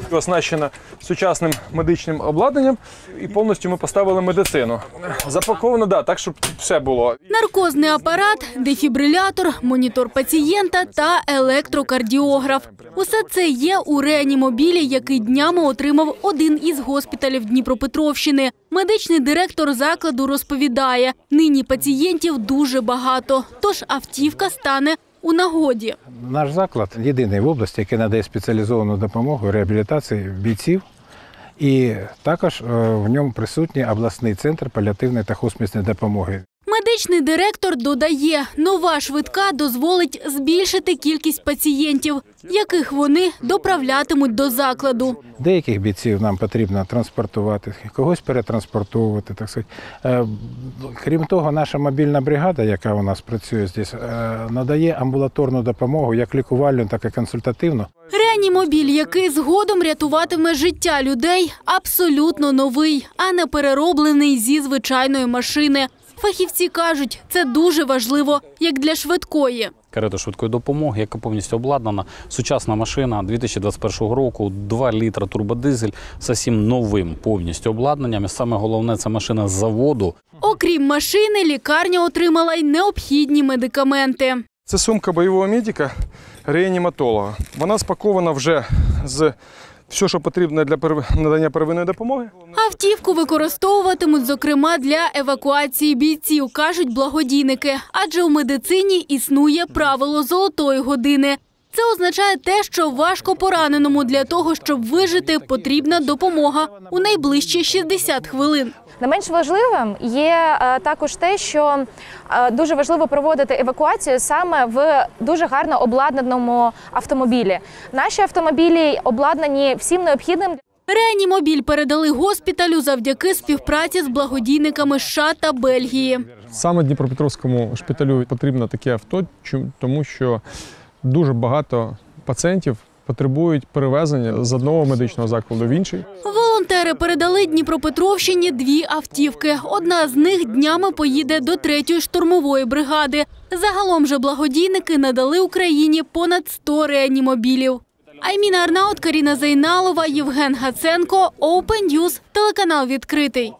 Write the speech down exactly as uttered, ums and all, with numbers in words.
Оснащена сучасним медичним обладнанням і повністю ми поставили медицину. Запаковано, да, так, щоб все було. Наркозний апарат, дефібрилятор, монітор пацієнта та електрокардіограф. Усе це є у реанімобілі, який днями отримав один із госпіталів Дніпропетровщини. Медичний директор закладу розповідає, нині пацієнтів дуже багато, тож автівка стане у нагоді. Наш заклад єдиний в області, який надає спеціалізовану допомогу реабілітації бійців. І також в ньому присутній обласний центр паліативної та хоспісної допомоги. Медичний директор додає, нова швидка дозволить збільшити кількість пацієнтів, яких вони доправлятимуть до закладу. Деяких бійців нам потрібно транспортувати, когось перетранспортовувати, так сказати. Крім того, наша мобільна бригада, яка у нас працює тут, надає амбулаторну допомогу, як лікувальну, так і консультативну. Реанімобіль, який згодом рятуватиме життя людей, абсолютно новий, а не перероблений зі звичайної машини. Фахівці кажуть, це дуже важливо, як для швидкої. Карета швидкої допомоги, яка повністю обладнана, сучасна машина дві тисячі двадцять першого року, два літра турбодизель з усім новим повністю обладнанням. І саме головне – це машина з заводу. Окрім машини, лікарня отримала й необхідні медикаменти. Це сумка бойового медика, реаніматолога. Вона спакована вже з все, що потрібно для надання первинної допомоги. Автівку використовуватимуть, зокрема, для евакуації бійців, кажуть благодійники. Адже у медицині існує правило золотої години. Це означає те, що важко пораненому для того, щоб вижити, потрібна допомога у найближчі шістдесят хвилин. Не менш важливим є також те, що дуже важливо проводити евакуацію саме в дуже гарно обладнаному автомобілі. Наші автомобілі обладнані всім необхідним. Реанімобіль передали госпіталю завдяки співпраці з благодійниками США та Бельгії. Саме Дніпропетровському шпиталю потрібно таке авто, тому що дуже багато пацієнтів потребують перевезення з одного медичного закладу в інший. Волонтери передали Дніпропетровщині дві автівки. Одна з них днями поїде до третьої штурмової бригади. Загалом же благодійники надали Україні понад сто реанімобілів. Айміна Арнаут, Каріна Зайналова, Євген Гаценко, Open News, телеканал «Відкритий».